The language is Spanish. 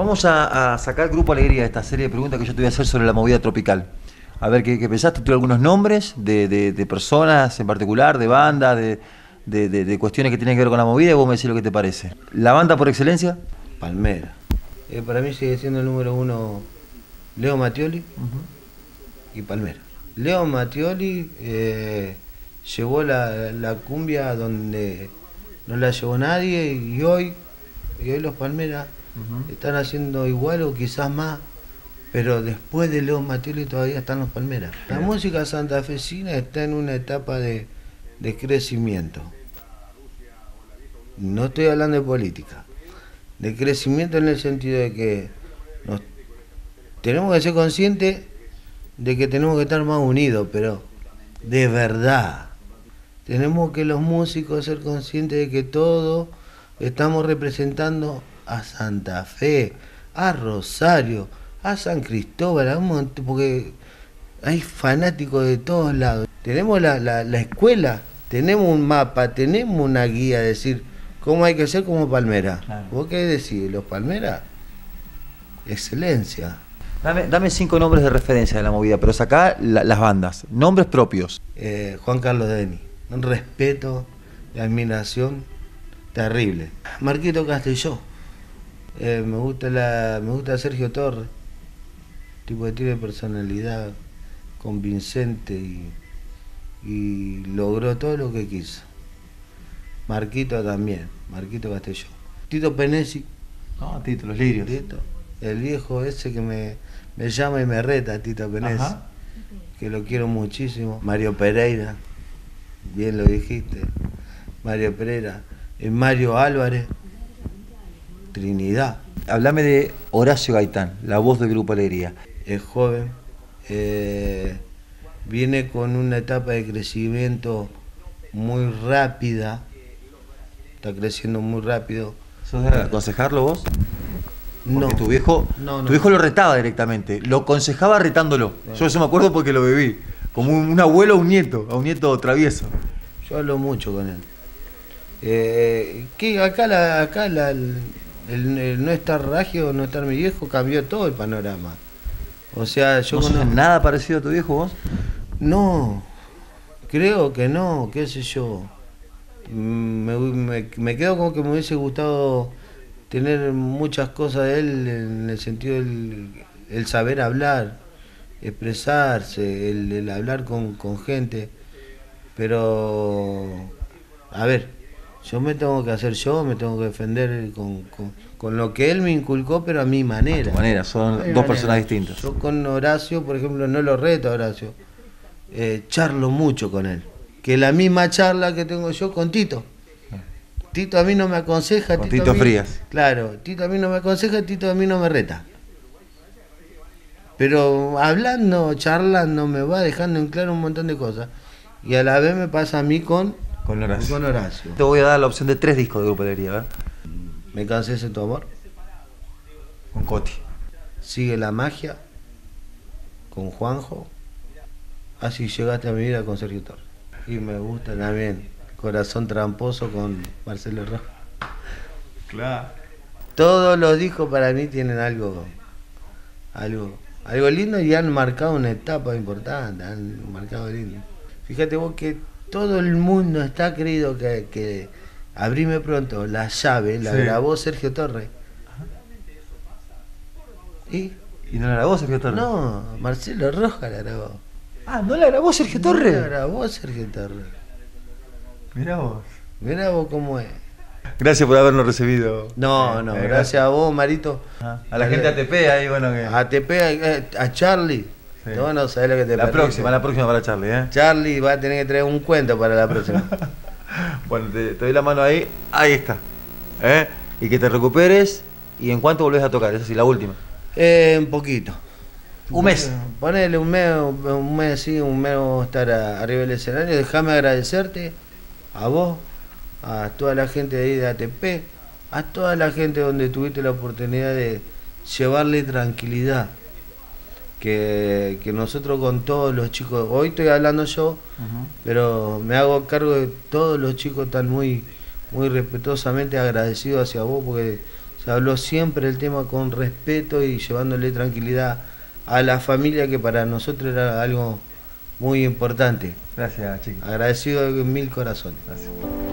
Vamos a sacar Grupo Alegría de esta serie de preguntas que yo te voy a hacer sobre la movida tropical. A ver qué pensaste. Tuve algunos nombres de personas en particular, de bandas, de cuestiones que tienen que ver con la movida, y vos me decís lo que te parece. ¿La banda por excelencia? Palmera. Para mí sigue siendo el número uno Leo Mattioli y Palmera. Leo Mattioli llevó la cumbia donde no la llevó nadie, y hoy los Palmeras están haciendo igual o quizás más, pero después de Leo Mattioli todavía están los Palmeras. La música santafesina está en una etapa de crecimiento. No estoy hablando de política, de crecimiento en el sentido de que tenemos que ser conscientes de que tenemos que estar más unidos, pero de verdad. Tenemos que los músicos ser conscientes de que todos estamos representando a Santa Fe, a Rosario, a San Cristóbal, porque hay fanáticos de todos lados. Tenemos la escuela, tenemos un mapa, tenemos una guía, decir cómo hay que ser como Palmera. Claro. ¿Vos qué decís? ¿Los Palmeras? Excelencia. Dame 5 nombres de referencia de la movida, pero sacá las bandas, nombres propios. Juan Carlos Deni, un respeto y admiración terrible. Marquito Castelló, me gusta Sergio Torres, tipo que tiene personalidad convincente y logró todo lo que quiso. Marquito también, Marquito Castelló. Tito Penesi. No, Tito, los lirios. Tito, el viejo ese que me llama y me reta, Tito Penesi. Ajá. Que lo quiero muchísimo. Mario Pereira, bien lo dijiste. Mario Pereira. Mario Álvarez. Trinidad. Háblame de Horacio Gaitán, la voz del Grupo Alegría. Es joven, viene con una etapa de crecimiento muy rápida, está creciendo muy rápido. ¿Sos de aconsejarlo vos? No. Porque tu viejo lo retaba directamente, lo aconsejaba retándolo. No. Yo eso me acuerdo porque lo viví, como un abuelo a un nieto travieso. Yo hablo mucho con él. Que acá el no estar Ragio, no estar mi viejo, cambió todo el panorama. O sea, yo ¿No sos nada parecido a tu viejo vos? No, creo que no, qué sé yo. Me quedo como que me hubiese gustado tener muchas cosas de él, en el sentido el saber hablar, expresarse, el hablar con gente. Pero, a ver, yo me tengo que hacer me tengo que defender con lo que él me inculcó, pero a mi manera. A tu manera, son dos personas distintas. Yo con Horacio, por ejemplo, no lo reto a Horacio. Charlo mucho con él. Que la misma charla que tengo yo con Tito. Tito a mí no me aconseja. Con Tito Frías. Claro, Tito a mí no me aconseja, Tito a mí no me reta. Pero hablando, charlando, me va dejando en claro un montón de cosas. Y a la vez me pasa a mí con Horacio. Te voy a dar la opción de 3 discos de Grupo Alegría, ¿verdad? Me cansé de tu amor. Con Coti. Sigue la magia. Con Juanjo. Así llegaste a mi vida con Sergio Torres. Y me gusta también Corazón Tramposo con Marcelo Rojas. Claro. Todos los discos para mí tienen algo lindo, y han marcado una etapa importante, han marcado lindo. Fíjate vos que todo el mundo está creído que Abrime Pronto, la llave, la grabó Sergio Torres. ¿Y no la grabó Sergio Torres? No, Marcelo Rojas la grabó. Ah, ¿no la grabó Sergio Torres? No la grabó Sergio Torres. Mirá vos cómo es. Gracias por habernos recibido. No, gracias a vos, Marito. A la gente de ATP ahí, bueno que. A ATP, a Charlie. Sí. No sabés lo que te La próxima para Charlie, ¿eh? Charlie va a tener que traer un cuento para la próxima. Bueno, te doy la mano ahí está. Y que te recuperes. ¿Y en cuánto volvés a tocar? Esa sí, la última. Un poquito. ¿Un mes? Ponele un mes, sí, un mes vamos a estar arriba del escenario. Déjame agradecerte a vos, a toda la gente de ahí de ATP, a toda la gente donde tuviste la oportunidad de llevarle tranquilidad. Que nosotros con todos los chicos, hoy estoy hablando yo, pero me hago cargo de todos los chicos, tan muy respetuosamente agradecidos hacia vos, porque Se habló siempre el tema con respeto y llevándole tranquilidad a la familia, que para nosotros era algo muy importante. Gracias, Chiqui. Agradecido de mil corazones. Gracias.